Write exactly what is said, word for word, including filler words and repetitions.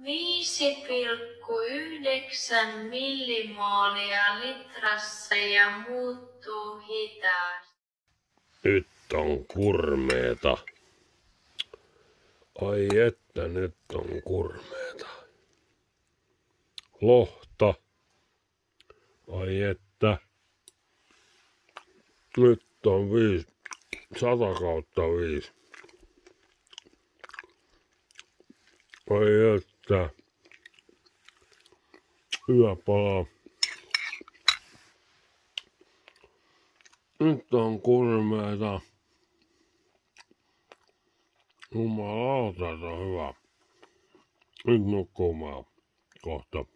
viisi pilkku yhdeksän millimoolia litrassa ja muuttuu hitaasti. Nyt on kurmeeta. Ai että nyt on kurmeeta. Lohta. Ai että. Nyt on viisi. Sata kautta viisi. Ai että. Hyvä pala. Nyt on kurmeeta. Jumalauta, on hyvä. Nyt nukkumaan kohta.